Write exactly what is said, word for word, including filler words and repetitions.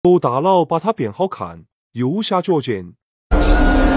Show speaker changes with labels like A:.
A: 由大佬把它变好看，右下角见。